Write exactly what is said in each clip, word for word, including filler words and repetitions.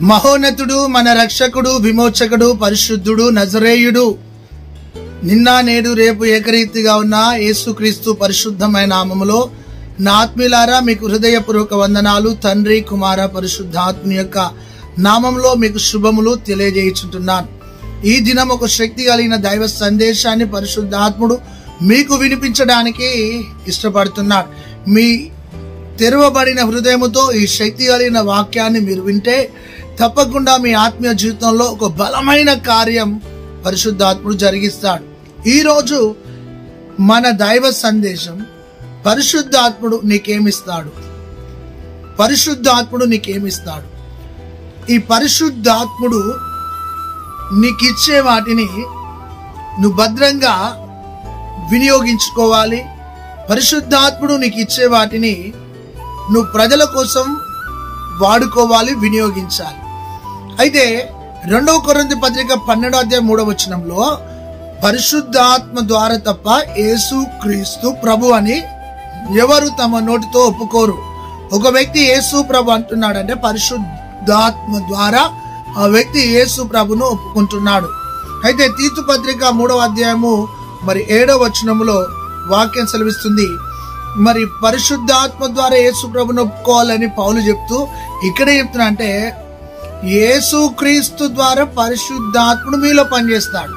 మహోన్నతుడు, మన రక్షకుడు, విమోచకుడు, పరిశుద్ధుడు, నజరేయుడు, నిన్న నేడు రేపు ఏకరీతిగా ఉన్న యేసుక్రీస్తు పరిశుద్ధమైన నామములో నా ఆత్మీయులారా మీకు హృదయపూర్వక వందనాలు. తండ్రి, కుమార, పరిశుద్ధాత్మ యొక్క నామంలో మీకు శుభములు తెలియజేయుచుంటున్నాను. ఈ దినం ఒక శక్తి కలిగిన దైవ సందేశాన్ని పరిశుద్ధాత్ముడు మీకు వినిపించడానికి ఇష్టపడుతున్నాడు. మీ తెరవబడిన హృదయముతో ఈ శక్తి కలిగిన వాక్యాన్ని మీరు వింటే తప్పకుండా మీ ఆత్మీయ జీవితంలో ఒక బలమైన కార్యం పరిశుద్ధాత్ముడు జరిగిస్తాడు. ఈరోజు మన దైవ సందేశం, పరిశుద్ధాత్ముడు నీకేమిస్తాడు, పరిశుద్ధాత్ముడు నీకేమిస్తాడు. ఈ పరిశుద్ధాత్ముడు నీకిచ్చే వాటిని నువ్వు భద్రంగా వినియోగించుకోవాలి. పరిశుద్ధాత్ముడు నీకు ఇచ్చే వాటిని నువ్వు ప్రజల కోసం వాడుకోవాలి, వినియోగించాలి. అయితే రెండవ కొరింథీ పత్రిక పన్నెండో అధ్యాయం మూడవ వచనంలో పరిశుద్ధాత్మ ద్వారా తప్ప యేసు క్రీస్తు ప్రభు అని ఎవరు తమ నోటితో ఒప్పుకోరు. ఒక వ్యక్తి యేసు ప్రభు అంటున్నాడంటే పరిశుద్ధాత్మ ద్వారా ఆ వ్యక్తి యేసు ప్రభును ఒప్పుకుంటున్నాడు. అయితే తీతు పత్రిక మూడవ అధ్యాయము మరి ఏడవ వచనములో వాక్యం సెలవిస్తుంది, మరి పరిశుద్ధాత్మ ద్వారా యేసు ప్రభును ఒప్పుకోవాలని పౌలు చెప్తూ ఇక్కడే చెప్తున్నా అంటే యేసు క్రీస్తు ద్వారా పరిశుద్ధాత్ముడు మీలో పనిచేస్తాడు.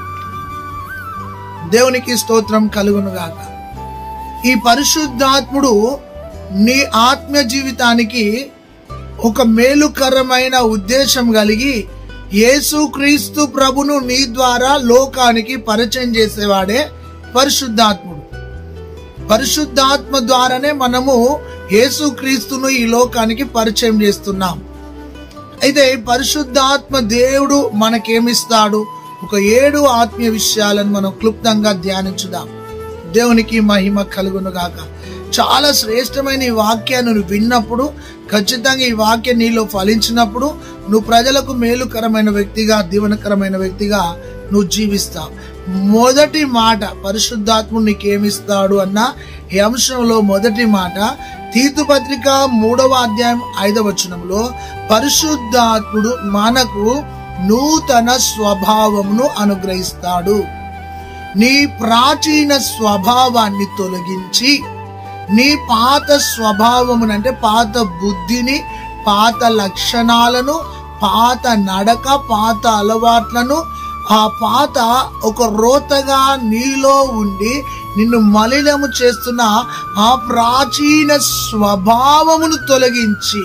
దేవునికి స్తోత్రం కలుగును గాక. ఈ పరిశుద్ధాత్ముడు నీ ఆత్మ జీవితానికి ఒక మేలుకరమైన ఉద్దేశం కలిగి యేసు క్రీస్తు ప్రభును నీ ద్వారా లోకానికి పరిచయం చేసేవాడే పరిశుద్ధాత్ముడు. పరిశుద్ధాత్మ ద్వారానే మనము యేసు క్రీస్తును ఈ లోకానికి పరిచయం చేస్తున్నాం. అయితే పరిశుద్ధాత్మ దేవుడు మనకేమిస్తాడు? ఒక ఏడు ఆత్మీయ విషయాలను మనం క్లుప్తంగా ధ్యానించుదాం. దేవునికి మహిమ కలుగును గాక. చాలా శ్రేష్టమైన ఈ వాక్యాన్ని నువ్వు విన్నప్పుడు, ఖచ్చితంగా ఈ వాక్యం నీలో ఫలించినప్పుడు నువ్వు ప్రజలకు మేలుకరమైన వ్యక్తిగా, దీవెనకరమైన వ్యక్తిగా నువ్వు జీవిస్తావు. మొదటి మాట, పరిశుద్ధాత్ముడు నీకేమిస్తాడు అన్న ఈ అంశంలో మొదటి మాట తీతు పత్రిక మూడవ అధ్యాయం ఐదవ వచనంలో పరిశుద్ధాత్ముడు మనకు నూతన స్వభావమును అనుగ్రహిస్తాడు. నీ ప్రాచీన స్వభావాన్ని తొలగించి నీ పాత స్వభావమునంటే పాత బుద్ధిని, పాత లక్షణాలను, పాత నడక, పాత అలవాట్లను, ఆ పాత ఒక రోతగా నీలో ఉండి నిన్ను మలినము చేస్తున్న ఆ ప్రాచీన స్వభావమును తొలగించి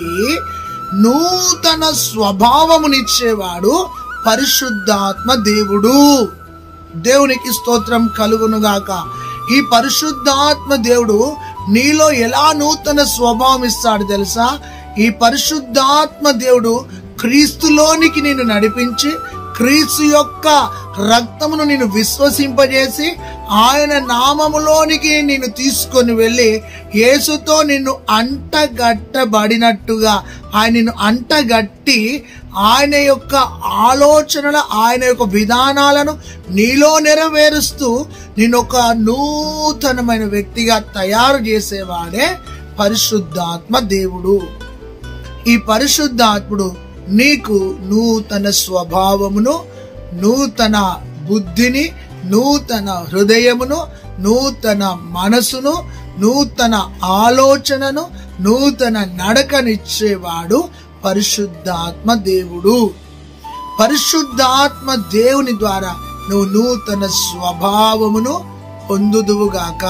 నూతన స్వభావమునిచ్చేవాడు పరిశుద్ధాత్మ దేవుడు. దేవునికి స్తోత్రం కలుగునుగాక. ఈ పరిశుద్ధాత్మ దేవుడు నీలో ఎలా నూతన స్వభావం ఇస్తాడు తెలుసా? ఈ పరిశుద్ధాత్మ దేవుడు క్రీస్తులోనికి నిన్ను నడిపించి, క్రీస్తు యొక్క రక్తమును నిన్ను విశ్వసింపజేసి, ఆయన నామములోనికి నిన్ను తీసుకొని వెళ్ళి యేసుతో నిన్ను అంటగట్టబడినట్టుగా ఆయన నిన్ను అంటగట్టి ఆయన యొక్క ఆలోచనల, ఆయన యొక్క విధానాలను నీలో నెరవేరుస్తూ నిన్ను ఒక నూతనమైన వ్యక్తిగా తయారు చేసేవాడే పరిశుద్ధాత్మ దేవుడు. ఈ పరిశుద్ధాత్ముడు నీకు నూతన స్వభావమును, నూతన బుద్ధిని, నూతన హృదయమును, నూతన మనసును, నూతన ఆలోచనను, నూతన నడకనిచ్చేవాడు పరిశుద్ధాత్మ దేవుడు. పరిశుద్ధాత్మ దేవుని ద్వారా నువ్వు నూతన స్వభావమును పొందుదువుగాక.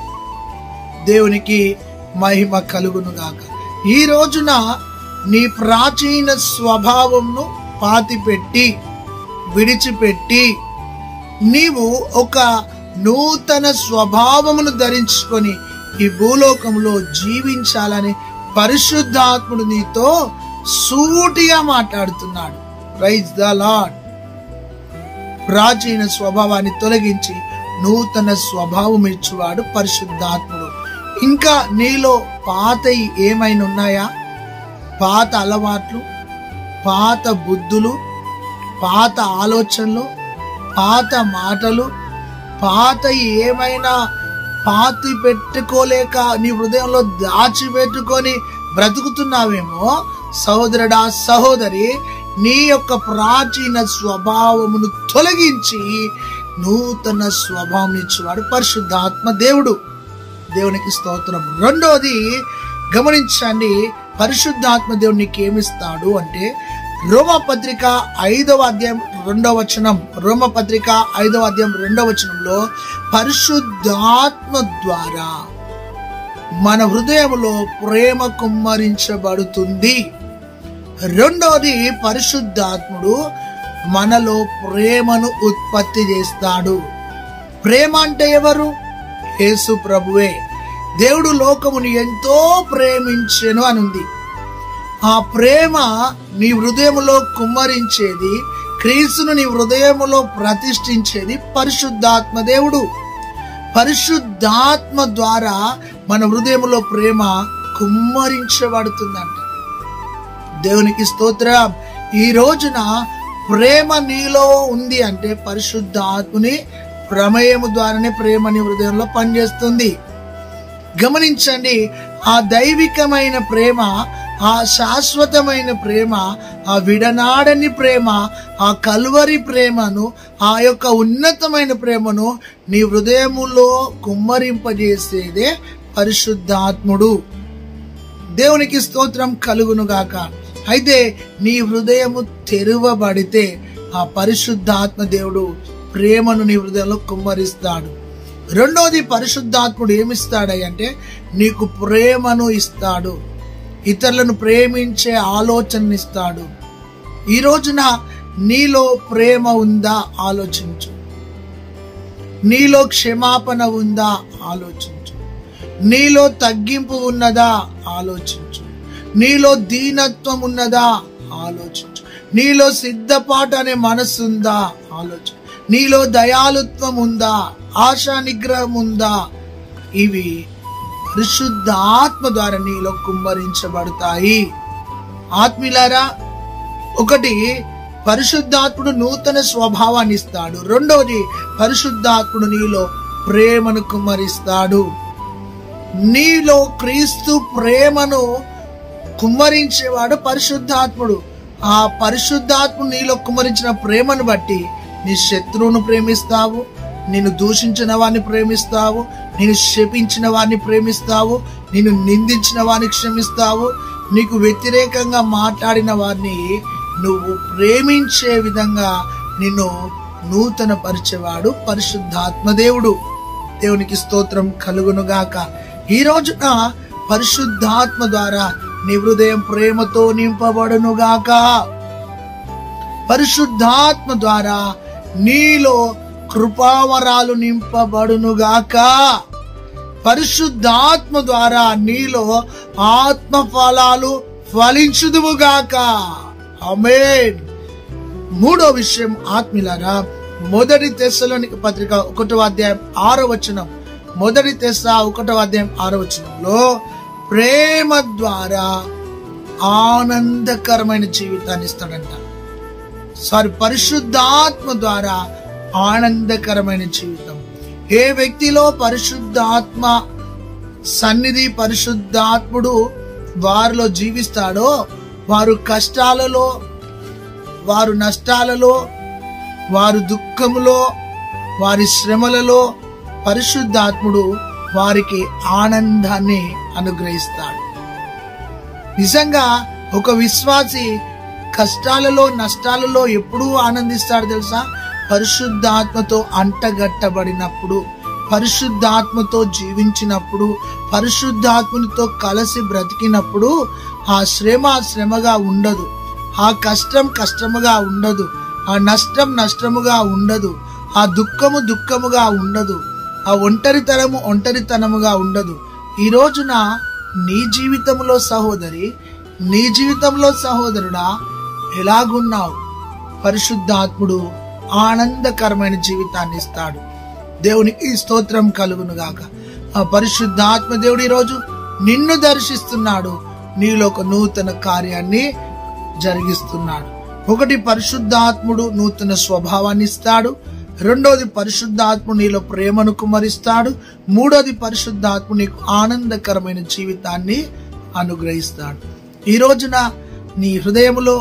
దేవునికి మహిమ కలుగునుగాక. ఈ రోజున నీ ప్రాచీన స్వభావంను పాతిపెట్టి, విడిచిపెట్టి నీవు ఒక నూతన స్వభావమును ధరించుకొని ఈ భూలోకంలో జీవించాలని పరిశుద్ధాత్ముడు నీతో సూటిగా మాట్లాడుతున్నాడు. Praise the Lord. ప్రాచీన స్వభావాన్ని తొలగించి నూతన స్వభావం ఇచ్చేవాడు పరిశుద్ధాత్ముడు. ఇంకా నీలో పాతవి ఏమైనా ఉన్నాయా? పాత అలవాట్లు, పాత బుద్ధులు, పాత ఆలోచనలు, పాత మాటలు, పాత ఏమైనా పాతి పెట్టుకోలేక నీ హృదయంలో దాచిపెట్టుకొని బ్రతుకుతున్నావేమో, సహోదరుడా, సహోదరి, నీ యొక్క ప్రాచీన స్వభావమును తొలగించి నూతన స్వభావం ఇచ్చేవాడు పరిశుద్ధాత్మ దేవుడు. దేవునికి స్తోత్రం. రెండోది గమనించండి, పరిశుద్ధాత్మ దేవుడు నీకు ఏమిస్తాడు అంటే రోమపత్రిక ఐదవ అధ్యాయం రెండవ వచనం, రోమపత్రిక ఐదవ అధ్యాయం రెండవ వచనంలో పరిశుద్ధాత్మ ద్వారా మన హృదయంలో ప్రేమ కుమ్మరించబడుతుంది. రెండోది, పరిశుద్ధాత్ముడు మనలో ప్రేమను ఉత్పత్తి చేస్తాడు. ప్రేమ అంటే ఎవరు? యేసు ప్రభువే. దేవుడు లోకముని ఎంతో ప్రేమించెను అని ఉంది. ఆ ప్రేమ నీ హృదయములో కుమ్మరించేది, క్రీస్తును నీ హృదయములో ప్రతిష్ఠించేది పరిశుద్ధాత్మ దేవుడు. పరిశుద్ధాత్మ ద్వారా మన హృదయములో ప్రేమ కుమ్మరించబడుతుందంట. దేవునికి స్తోత్రం. ఈ రోజున ప్రేమ నీలో ఉంది అంటే పరిశుద్ధాత్ముని ప్రమేయము ద్వారానే ప్రేమ నీ హృదయంలో పనిచేస్తుంది. గమనించండి, ఆ దైవికమైన ప్రేమ, ఆ శాశ్వతమైన ప్రేమ, ఆ విడనాడని ప్రేమ, ఆ కల్వరి ప్రేమను, ఆ యొక్క ఉన్నతమైన ప్రేమను నీ హృదయములో కుమ్మరింపజేసేదే పరిశుద్ధాత్ముడు. దేవునికి స్తోత్రం కలుగును గాక. అయితే నీ హృదయము తెరవబడితే ఆ పరిశుద్ధాత్మ దేవుడు ప్రేమను నీ హృదయంలో కుమ్మరిస్తాడు. రెండోది, పరిశుద్ధాత్ముడు ఏమిస్తాడంటే నీకు ప్రేమను ఇస్తాడు, ఇతరులను ప్రేమించే ఆలోచన ఇస్తాడు. ఈ రోజున నీలో ప్రేమ ఉందా ఆలోచించు. నీలో క్షమాపణ ఉందా ఆలోచించు. నీలో తగ్గింపు ఉన్నదా ఆలోచించు. నీలో దీనత్వం ఉన్నదా ఆలోచించు. నీలో సిద్ధపాటు అనే మనస్సు ఉందా ఆలోచించు. నీలో దయాలుత్వం ఉందా, ఆశా నిగ్రహం ఉందా? ఇవి పరిశుద్ధాత్మ ద్వారా నీలో కుమ్మరించబడతాయి. ఆత్మీయులారా, ఒకటి, పరిశుద్ధాత్ముడు నూతన స్వభావాన్ని ఇస్తాడు. రెండోది, పరిశుద్ధాత్ముడు నీలో ప్రేమను కుమ్మరిస్తాడు. నీలో క్రీస్తు ప్రేమను కుమ్మరించేవాడు పరిశుద్ధాత్ముడు. ఆ పరిశుద్ధాత్ముడు నీలో కుమ్మరించిన ప్రేమను బట్టి నీ శత్రువును ప్రేమిస్తావు, నిన్ను దూషించిన వారిని ప్రేమిస్తావు, నిన్ను శపించిన వారిని ప్రేమిస్తావు, నిన్ను నిందించిన వారిని క్షమిస్తావు, నీకు వ్యతిరేకంగా మాట్లాడిన వారిని నువ్వు ప్రేమించే విధంగా నిన్ను నూతన పరిచేవాడు పరిశుద్ధాత్మ దేవుడు. దేవునికి స్తోత్రం కలుగునుగాక. ఈ రోజున పరిశుద్ధాత్మ ద్వారా నీ హృదయం ప్రేమతో నింపబడునుగాక. పరిశుద్ధాత్మ ద్వారా నీలో కృపావరాలు నింపబడునుగాక. పరిశుద్ధాత్మ ద్వారా నీలో ఆత్మ ఫలాలు ఫలించుదువుగాక. ఆమేన్. మూడో విషయం ఆత్మీయులారా, మొదటి తెస్సలోనిక పత్రిక ఒకటో అధ్యాయం ఆరో వచనం, మొదటి తెస్స ఒకటో అధ్యాయం ఆరో వచనంలో ప్రేమ ద్వారా ఆనందకరమైన జీవితాన్ని ఇస్తాడంట. సారీ, పరిశుద్ధాత్మ ద్వారా ఆనందకరమైన జీవితం. ఏ వ్యక్తిలో పరిశుద్ధాత్మ సన్నిధి, పరిశుద్ధాత్ముడు వారిలో జీవిస్తాడో వారు కష్టాలలో, వారు నష్టాలలో, వారు దుఃఖములో, వారి శ్రమలలో పరిశుద్ధాత్ముడు వారికి ఆనందాన్ని అనుగ్రహిస్తాడు. నిజంగా ఒక విశ్వాసి కష్టాలలో, నష్టాలలో ఎప్పుడూ ఆనందిస్తాడు తెలుసా? పరిశుద్ధాత్మతో అంటగట్టబడినప్పుడు, పరిశుద్ధాత్మతో జీవించినప్పుడు, పరిశుద్ధాత్మనితో కలిసి బ్రతికినప్పుడు ఆ శ్రమ శ్రమగా ఉండదు, ఆ కష్టం కష్టముగా ఉండదు, ఆ నష్టం నష్టముగా ఉండదు, ఆ దుఃఖము దుఃఖముగా ఉండదు, ఆ ఒంటరితనము ఒంటరితనముగా ఉండదు. ఈ రోజున నీ జీవితంలో సహోదరి, నీ జీవితంలో సహోదరుడా ఎలాగున్నావు? పరిశుద్ధాత్ముడు ఆనందకరమైన జీవితాన్ని ఇస్తాడు. దేవునికి స్తోత్రం కలుగును గాక. ఆ పరిశుద్ధాత్మ దేవుడు ఈరోజు నిన్ను దర్శిస్తున్నాడు, నీలో ఒక నూతన కార్యాన్ని జరిగిస్తున్నాడు. ఒకటి, పరిశుద్ధాత్ముడు నూతన స్వభావాన్ని ఇస్తాడు. రెండోది, పరిశుద్ధాత్ముడు నీలో ప్రేమను కుమ్మరిస్తాడు. మూడోది, పరిశుద్ధాత్ముడు నీకు ఆనందకరమైన జీవితాన్ని అనుగ్రహిస్తాడు. ఈ రోజున నీ హృదయములో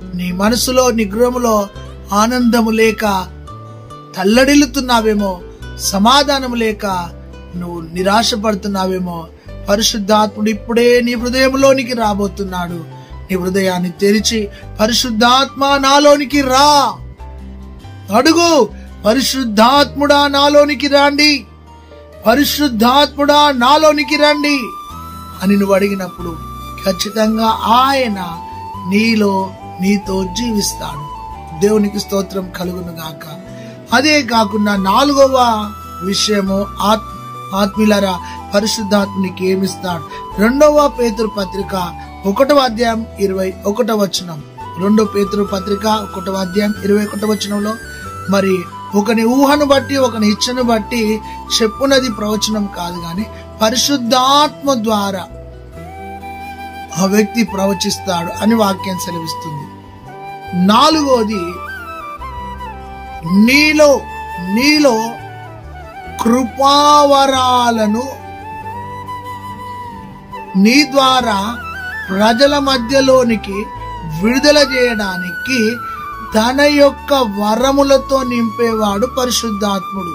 నీ మనసులో నీ గృహములో ఆనందము లేక తల్లడిల్లుతున్నావేమో, సమాధానము లేక నువ్వు నిరాశపడుతున్నావేమో, పరిశుద్ధాత్ముడు ఇప్పుడే నీ హృదయంలోనికి రాబోతున్నాడు. నీ హృదయాన్ని తెరిచి పరిశుద్ధాత్మ నాలోనికి రా అడుగు. పరిశుద్ధాత్ముడా నాలోనికి రండి, పరిశుద్ధాత్ముడా నాలోనికి రండి అని నువ్వు అడిగినప్పుడు ఖచ్చితంగా ఆయన నీలో నీతో జీవిస్తాడు. దేవునికి స్తోత్రం కలుగును గాక. అదే కాకుండా నాలుగవ విషయము ఆత్ ఆత్మీయులారా, పరిశుద్ధాత్మునికి ఏమిస్తాడు? రెండవ పేతురు పత్రిక ఒకటవ అధ్యాయం ఇరవై ఒకటవ వచనం. రెండో పేతురు పత్రిక ఒకటవ అధ్యాయం ఇరవై ఒకటవ వచనంలో, మరి ఒకని ఊహను బట్టి ఒకని ఇచ్చను బట్టి చెప్పునది ప్రవచనం కాదు గాని పరిశుద్ధాత్మ ద్వారా ఆ వ్యక్తి ప్రవచిస్తాడు అని వాక్యం సెలవిస్తుంది. నాలుగోది, నీలో నీలో కృపావరాలను నీ ద్వారా ప్రజల మధ్యలోనికి విడుదల చేయడానికి తన యొక్క వరములతో నింపేవాడు పరిశుద్ధాత్ముడు.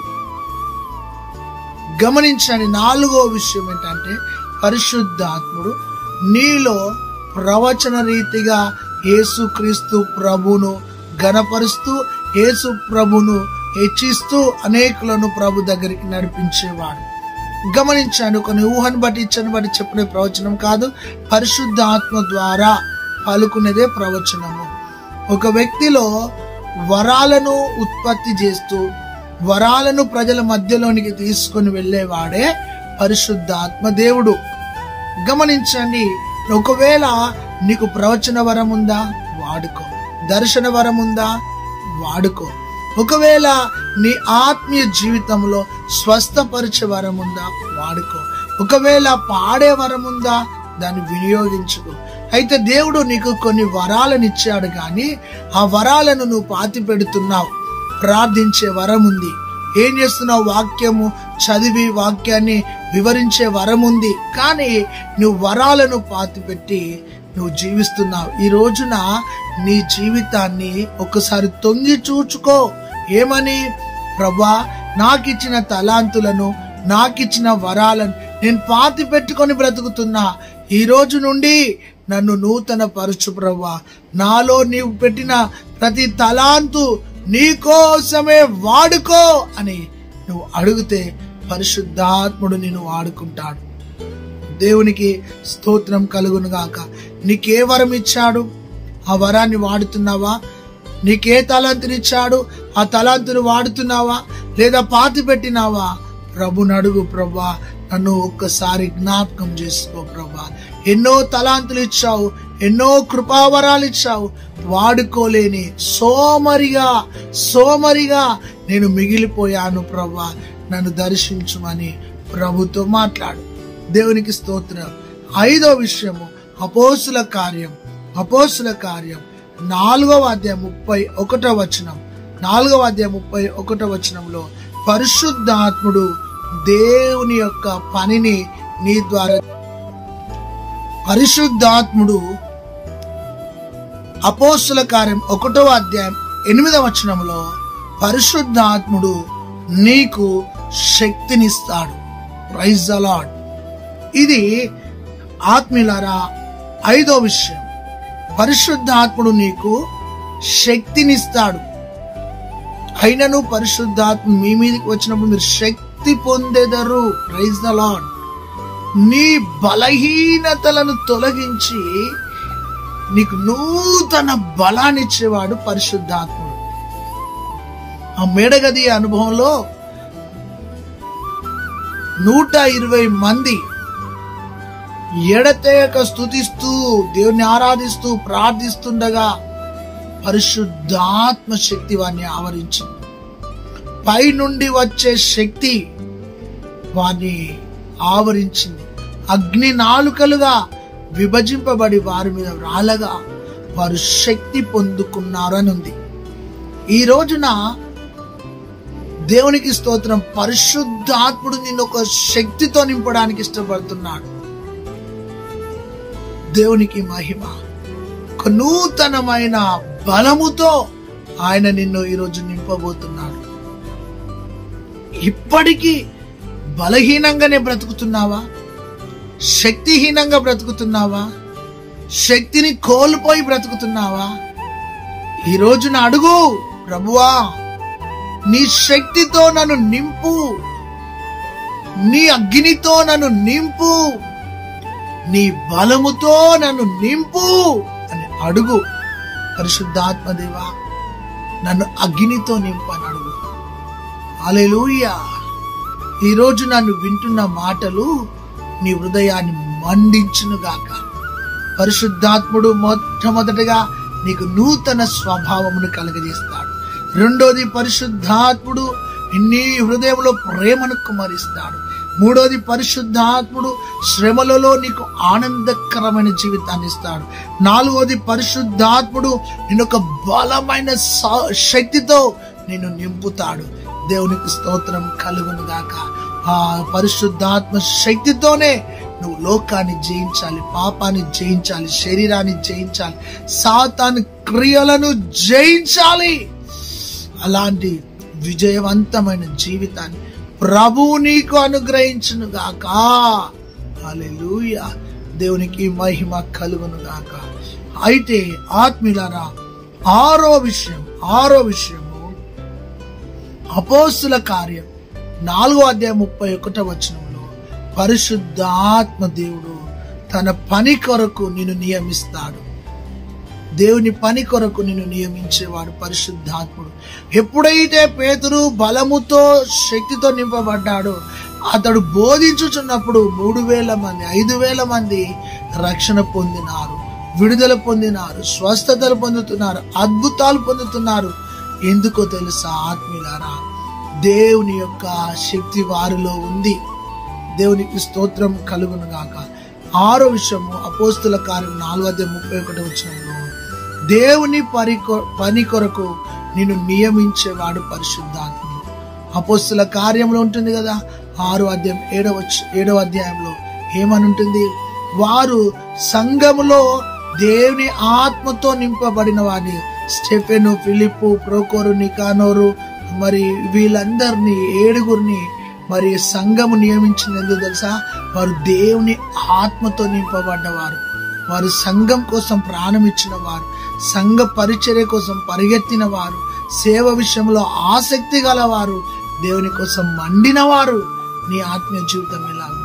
గమనించండి, నాలుగో విషయం ఏంటంటే పరిశుద్ధాత్ముడు నీలో ప్రవచన రీతిగా యేసుక్రీస్తు ప్రభును గణపరుస్తూ, యేసు ప్రభును హెచ్చిస్తూ అనేకులను ప్రభు దగ్గరికి నడిపించేవాడు. గమనించాను, కొన్ని ఊహను బట్టి ఇచ్చని బట్టి చెప్పిన ప్రవచనం కాదు, పరిశుద్ధాత్మ ద్వారా పలుకునేదే ప్రవచనము. ఒక వ్యక్తిలో వరాలను ఉత్పత్తి చేస్తూ వరాలను ప్రజల మధ్యలోనికి తీసుకుని వెళ్ళేవాడే పరిశుద్ధాత్మ దేవుడు. గమనించండి, ఒకవేళ నీకు ప్రవచన వరం ఉందా, వాడుకో. దర్శన వరం ఉందా, వాడుకో. ఒకవేళ నీ ఆత్మీయ జీవితంలో స్వస్థపరిచే వరం ఉందా, వాడుకో. ఒకవేళ పాడే వరం ఉందా, దాన్ని వినియోగించుకో. అయితే దేవుడు నీకు కొన్ని వరాలను ఇచ్చాడు, కానీ ఆ వరాలను నువ్వు పాతి పెడుతున్నావు. ప్రార్థించే వరం ఉంది, ఏం చేస్తున్నావు, వాక్యము చదివి వాక్యాన్ని వివరించే వరం ఉంది, కానీ నువ్వు వరాలను పాతి పెట్టి నువ్వు జీవిస్తున్నావు. ఈ రోజున నీ జీవితాన్ని ఒకసారి తొంగి చూచుకో. ఏమని? ప్రభా, నాకిచ్చిన తలాంతులను, నాకిచ్చిన వరాలను నేను పాతి పెట్టుకొని బ్రతుకుతున్నా. ఈ రోజు నుండి నన్ను నూతన పరచు ప్రభా. నాలో నీవు పెట్టిన ప్రతి తలాంతు నీకోసమే వాడుకో అని నువ్వు అడిగితే పరిశుద్ధాత్ముడు నిన్ను వాడుకుంటాడు. దేవునికి స్తోత్రం కలుగును గాక. నీకే వరం ఇచ్చాడు, ఆ వరాన్ని వాడుతున్నావా? నీకే తలాంతునిచ్చాడు, ఆ తలాంతును వాడుతున్నావా లేదా పాతి పెట్టినావా? ప్రభుని అడుగు, ప్రభా నన్ను ఒక్కసారి జ్ఞాపకం చేసుకో ప్రభా. ఎన్నో తలాంతులు ఇచ్చావు, ఎన్నో కృపావరాలు ఇచ్చావు, వాడుకోలేని సోమరిగా సోమరిగా నేను మిగిలిపోయాను ప్రభా, నన్ను దర్శించుమని ప్రభుతో మాట్లాడు. దేవునికి స్తోత్రం. ఐదో విషయము అపోస్తుల కార్యం. అపోస్తుల కార్యం నాలుగవ అధ్యాయం ముప్పై ఒకటో వచనం. నాలుగవ అధ్యాయం ముప్పై ఒకటో వచనంలో పరిశుద్ధాత్ముడు దేవుని యొక్క పనిని నీ ద్వారా పరిశుద్ధాత్ముడు అపోస్తుల కార్యం ఒకటవ అధ్యాయం ఎనిమిదవ వచనంలో పరిశుద్ధాత్ముడు నీకు శక్తినిస్తాడు. Praise the lord. ఇది ఆత్మీయులారా ఐదో విషయం. పరిశుద్ధాత్ముడు నీకు శక్తినిస్తాడు. అయినను పరిశుద్ధాత్మ మీ మీదకి వచ్చినప్పుడు మీరు శక్తి పొందేదరు. Praise the Lord. నీ బలహీనతలను తొలగించి నీకు నూతన బలాన్ని ఇచ్చేవాడు పరిశుద్ధాత్ముడు. ఆ మేడగది అనుభవంలో నూట ఇరవై మంది ఎడతెగక స్తుతిస్తూ దేవుని ఆరాధిస్తూ ప్రార్థిస్తుండగా పరిశుద్ధాత్మ శక్తి వారిని ఆవరించింది. పై నుండి వచ్చే శక్తి వారిని ఆవరించింది. అగ్ని నాలుకలుగా విభజింపబడి వారి మీద రాలగా వారు శక్తి పొందుకున్నారు అని ఉంది. ఈ రోజున దేవునికి స్తోత్రం, పరిశుద్ధాత్ముడు నిన్ను ఒక శక్తితో నింపడానికి ఇష్టపడుతున్నాడు. దేవునికి మహిమ. ఒక ఒక నూతనమైన బలముతో ఆయన నిన్ను ఈరోజు నింపబోతున్నాడు. ఇప్పటికీ బలహీనంగానే బ్రతుకుతున్నావా? శక్తిహీనంగా బ్రతుకుతున్నావా? శక్తిని కోల్పోయి బ్రతుకుతున్నావా? ఈ రోజున అడుగు, ప్రభువా నీ శక్తితో నన్ను నింపు, నీ అగ్నితో నన్ను నింపు, నీ బలముతో నన్ను నింపు అని అడుగు. పరిశుద్ధాత్మదేవా నన్ను అగ్నితో నింపు అని అడుగు. హల్లెలూయా. ఈరోజు నన్ను వింటున్న మాటలు నీ హృదయాన్ని మండించునుగాక. పరిశుద్ధాత్ముడు మొట్టమొదటిగా నీకు నూతన స్వభావమును కలుగజేస్తాడు. రెండోది, పరిశుద్ధాత్ముడు నీ హృదయంలో ప్రేమను కుమరిస్తాడు. మూడోది, పరిశుద్ధాత్ముడు శ్రమలలో నీకు ఆనందకరమైన జీవితాన్ని ఇస్తాడు. నాలుగోది, పరిశుద్ధాత్ముడు నిన్నొక బలమైన శక్తితో నిన్ను నింపుతాడు. దేవునికి స్తోత్రం కలుగును గాక. ఆ పరిశుద్ధాత్మ శక్తితోనే నువ్వు లోకాన్ని జయించాలి, పాపాన్ని జయించాలి, శరీరాన్ని జయించాలి, సాతాను క్రియలను జయించాలి. అలాంటి విజయవంతమైన జీవితాన్ని ప్రభువు నీకు అనుగ్రహించును గాక. హల్లెలూయా. దేవునికి మహిమ కలుగును గాక. అయితే ఆత్మీయులారా, ఆరో విషయం ఆరో విషయము అపోస్తుల కార్యం నాలుగో అధ్యాయం ముప్పై ఒకటో వచనంలో పరిశుద్ధాత్మ దేవుడు తన పని కొరకు నిన్ను నియమిస్తాడు. దేవుని పని కొరకు నిన్ను నియమించేవాడు పరిశుద్ధాత్ముడు. ఎప్పుడైతే పేతురు బలముతో శక్తితో నింపబడ్డాడో అతడు బోధించుచున్నప్పుడు మూడు వేల మంది ఐదు వేల మంది రక్షణ పొందినారు, విడుదల పొందినారు, స్వస్థతలు పొందుతున్నారు, అద్భుతాలు పొందుతున్నారు. ఎందుకో తెలుసా ఆత్మీయులారా? దేవుని యొక్క శక్తి వారిలో ఉంది. దేవునికి స్తోత్రం కలుగును గాక. ఆరో విషయము అపోస్తుల కార్యం నాలుగు అధ్యాయం ముప్పై ఒకటి వచనంలో దేవుని పని పని కొరకు నిన్ను నియమించేవాడు పరిశుద్ధాత్ముడు. అపోస్తుల కార్యంలో ఉంటుంది కదా, ఆరో అధ్యాయం ఏడవ ఏడవ అధ్యాయంలో ఏమని ఉంటుంది? వారు సంఘములో దేవుని ఆత్మతో నింపబడిన వారిని స్టెఫెను, ఫిలిప్పు, ప్రోకోరు, నికానోరు మరి వీళ్ళందరినీ ఏడుగురిని మరి సంఘము నియమించింది. ఎందుకు తెలుసా? వారు దేవుని ఆత్మతో నింపబడ్డవారు, వారు సంఘం కోసం ప్రాణం ఇచ్చిన వారు, సంఘ పరిచర్య కోసం పరిగెత్తిన వారు, సేవ విషయంలో ఆసక్తి గలవారు, దేవుని కోసం మండిన వారు. నీ ఆత్మీయ జీవితం ఎలాగు?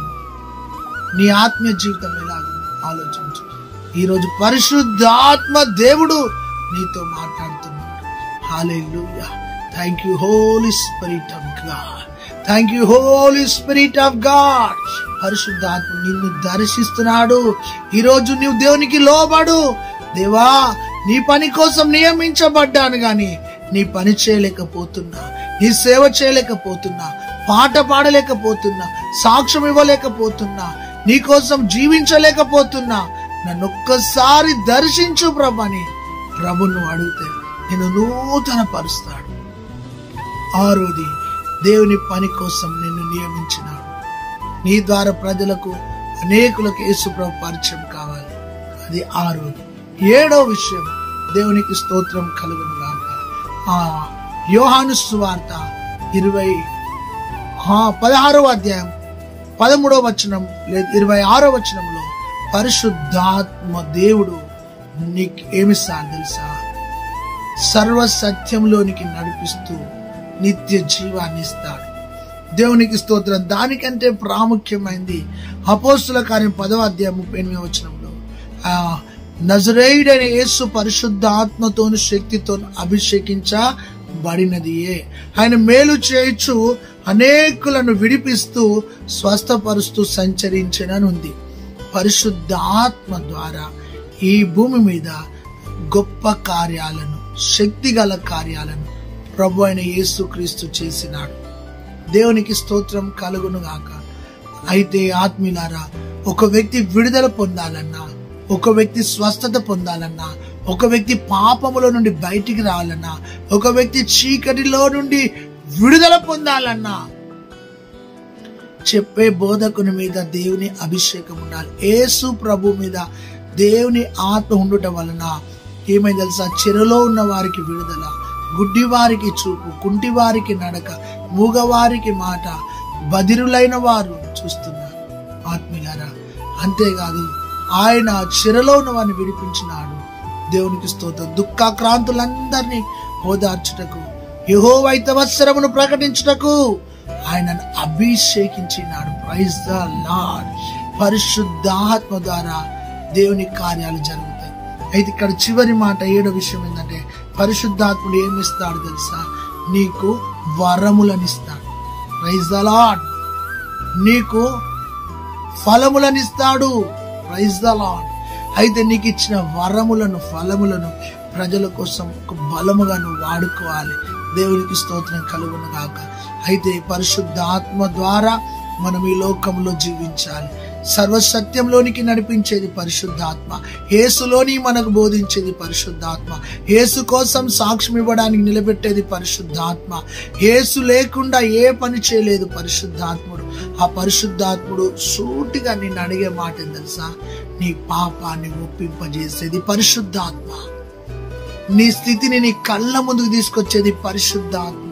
నీ ఆత్మీయ జీవితం ఎలాగు? ఆలోచించు. ఈరోజు పరిశుద్ధాత్మ దేవుడు నీతో మాట్లాడుతున్నాడు. Hallelujah. Thank you Holy Spirit of God. Thank you Holy Spirit of God. పరిశుద్ధాత్మ నిన్ను దర్శిస్తున్నాడు. ఈరోజు నీవు దేవునికి లోబడు. దేవా, నీ పని కోసం నియమించబడ్డాను గాని నీ పని చేయలేకపోతున్నా, నీ సేవ చేయలేకపోతున్నా, పాట పాడలేకపోతున్నా, సాక్ష్యం ఇవ్వలేకపోతున్నా, నీ కోసం జీవించలేకపోతున్నా, నన్ను ఒక్కసారి దర్శించు ప్రభుని ప్రభును అడిగితే నేను నూతన పరుస్తాడు. ఆరోది, దేవుని పని కోసం నిన్ను నియమించినాడు. నీ ద్వారా ప్రజలకు అనేకులకు యేసు ప్రభు పరిచయం కావాలి. అది ఆరోది. ఏడో విషయం, దేవునికి స్తోత్రం కలుగును గాక. ఆ యోహాను సువార్త ఇరవై పదహారవ అధ్యాయం పదమూడవ వచనం లేదా ఇరవై ఆరో వచనంలో పరిశుద్ధాత్మ దేవుడు నీకు ఏమిస్తాడు తెలుసా? సర్వ సత్యంలోనికి నడిపిస్తూ నిత్య జీవాన్ని ఇస్తాడు. దేవునికి స్తోత్రం. దానికంటే ప్రాముఖ్యమైంది అపోస్తుల కార్యం పదవ అధ్యాయం ముప్పై ఎనిమిదవ వచనంలో ఆ నజరేయుడైన యేసు పరిశుద్ధ ఆత్మతోను శక్తితోను అభిషేకించబడినది. ఆయన మేలు చేయుచు అనేకులను విడిపిస్తూ స్వస్థపరుస్తూ సంచరించనుంది. పరిశుద్ధ ఆత్మ ద్వారా ఈ భూమి మీద గొప్ప కార్యాలను, శక్తి గల కార్యాలను ప్రభు అయిన యేసుక్రీస్తు చేసినాడు. దేవునికి స్తోత్రం కలుగును గాక. అయితే ఆత్మీయులారా, ఒక వ్యక్తి విడుదల పొందాలన్నా, ఒక వ్యక్తి స్వస్థత పొందాలన్నా, ఒక వ్యక్తి పాపములో నుండి బయటికి రావాలన్నా, ఒక వ్యక్తి చీకటిలో నుండి విడుదల పొందాలన్నా చెప్పే బోధకుని మీద దేవుని అభిషేకం ఉండాలి. యేసు ప్రభు మీద దేవుని ఆత్మ ఉండటం వలన ఏమైంది తెలుసా? చెరలో ఉన్న వారికి విడుదల, గుడ్డి వారికి చూపు, కుంటి వారికి నడక, మూగవారికి మాట, బదిరులైన వారు చూస్తున్నారు. ఆత్మీయులారా, అంతేకాదు ఆయన చెరలో ఉన్న వారిని విడిపించినాడు. దేవునికి స్తోత్రం. దుఃఖాక్రాంతులందరినీ ఓదార్చుటకు, యెహోవా హితవత్సరమును ప్రకటించుటకు ఆయనను అభిషేకించినాడు. Praise the lord. పరిశుద్ధాత్మ ద్వారా దేవుని కార్యాలు జరుగుతాయి. అయితే ఇక్కడ చివరి మాట ఏడో విషయం ఏంటంటే, పరిశుద్ధాత్ముడు ఏమిస్తాడు తెలుసా? నీకు వరములనిస్తాడు. Praise the lord. నీకు ఫలములనిస్తాడు. Praise the lord. అయితే నీకు ఇచ్చిన వరములను, ఫలములను ప్రజల కోసం ఒక బలముగా నువ్వు వాడుకోవాలి. దేవునికి స్తోత్రం కలుగును గాక. అయితే పరిశుద్ధాత్మ ద్వారా మనం ఈ లోకంలో జీవించాలి. సర్వసత్యంలోనికి నడిపించేది పరిశుద్ధాత్మ. యేసులోని మనకు బోధించేది పరిశుద్ధాత్మ. యేసు కోసం సాక్ష్యం ఇవ్వడానికి నిలబెట్టేది పరిశుద్ధాత్మ. యేసు లేకుండా ఏ పని చేయలేదు పరిశుద్ధాత్ముడు. ఆ పరిశుద్ధాత్ముడు సూటిగా నిన్ను అడిగే మాట ఏం తెలుసా? నీ పాపాన్ని ఒప్పింపజేసేది పరిశుద్ధాత్మ. నీ స్థితిని నీ కళ్ళ ముందుకు తీసుకొచ్చేది పరిశుద్ధాత్మ.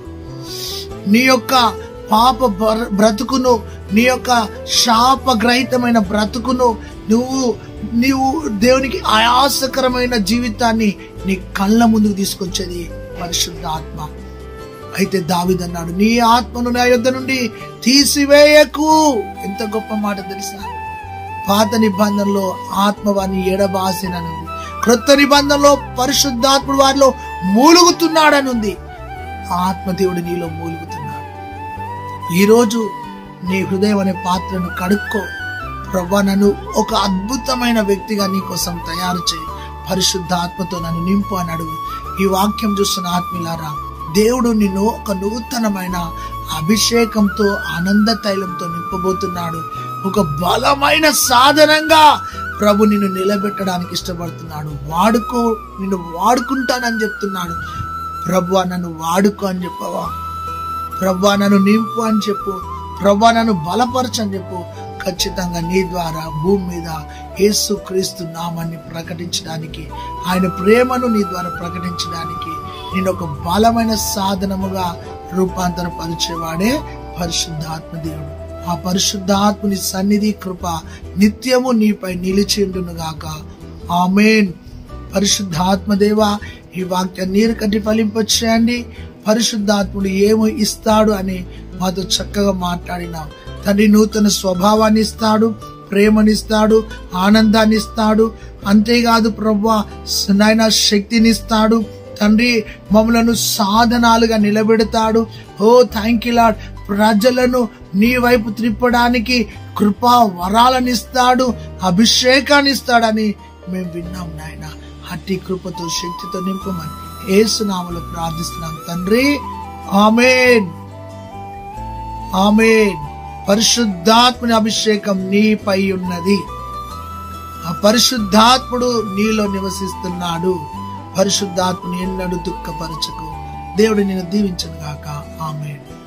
నీ యొక్క పాప బ్రతుకును, నీ యొక్క శాపగ్రహితమైన బ్రతుకును, నువ్వు నీవు దేవునికి ఆయాసకరమైన జీవితాన్ని నీ కళ్ళ ముందుకు తీసుకొచ్చేది పరిశుద్ధాత్మ. అయితే దావీదు అన్నాడు, నీ ఆత్మను నా యొద్ద నుండి తీసివేయకు. ఎంత గొప్ప మాట తెలుసా? పాత నిబంధనలో ఆత్మ వారిని ఎడబాసిననుంది, క్రొత్త నిబంధనలో పరిశుద్ధాత్ముడు వారిలో మూలుగుతున్నాడనుంది. ఆత్మదేవుడు నీలో మూలుగుతున్నాడు. ఈరోజు నీ హృదయం అనే పాత్రను కడుక్కో. ప్రభువా, నన్ను ఒక అద్భుతమైన వ్యక్తిగా నీ కోసం తయారు చేయి, పరిశుద్ధాత్మతో నన్ను నింపు అని అడుగు. ఈ వాక్యం చూస్తున్న ఆత్మీయులారా, దేవుడు నిన్ను ఒక నూతనమైన అభిషేకంతో, ఆనంద తైలంతో నింపబోతున్నాడు. ఒక బలమైన సాధనంగా ప్రభు నిన్ను నిలబెట్టడానికి ఇష్టపడుతున్నాడు. వాడుకో, నిన్ను వాడుకుంటానని చెప్తున్నాడు. ప్రభువా, నన్ను వాడుకో అని చెప్పవా? ప్రభువా, నన్ను నింపు అని చెప్పు. ప్రభువా, నన్ను బలపరచు అని చెప్పు. ఖచ్చితంగా నీ ద్వారా భూమి మీద యేసు క్రీస్తు నామాన్ని ప్రకటించడానికి, ఆయన ప్రేమను నీ ద్వారా ప్రకటించడానికి నేను ఒక బలమైన సాధనముగా రూపాంతరపరిచేవాడే పరిశుద్ధాత్మ దేవుడు. ఆ పరిశుద్ధాత్ముని సన్నిధి, కృప నిత్యము నీపై నిలిచిండును గాక. ఆమేన్. పరిశుద్ధాత్మ దేవా, ఈ వాక్యాన్ని నీరు కట్టి ఫలింపచేయండి. పరిశుద్ధాత్ముడు ఏమో ఇస్తాడు అని మాతో చక్కగా మాట్లాడినావు తండ్రి. నూతన స్వభావాన్ని ఇస్తాడు, ప్రేమనిస్తాడు, ఆనందాన్ని ఇస్తాడు. అంతేకాదు ప్రభువా, నాయన శక్తినిస్తాడు తండ్రి. మమ్మలను సాధనాలుగా నిలబెడతాడు. Oh thank you Lord. ప్రజలను నీ వైపు త్రిప్పడానికి కృపా వరాలను ఇస్తాడు, అభిషేకాన్ని ఇస్తాడని మేము విన్నాం నాయన. అట్టి కృపతో, శక్తితో నింపమని యేసు నామములో ప్రార్థిస్తున్నాం తండ్రి. ఆమేన్, ఆమేన్. పరిశుద్ధాత్ముని అభిషేకం నీపై ఉన్నది. ఆ పరిశుద్ధాత్ముడు నీలో నివసిస్తున్నాడు. పరిశుద్ధాత్ముని ఎన్నడూ దుఃఖపరచకు. దేవుడు నిన్ను దీవించును గాక. ఆమేన్.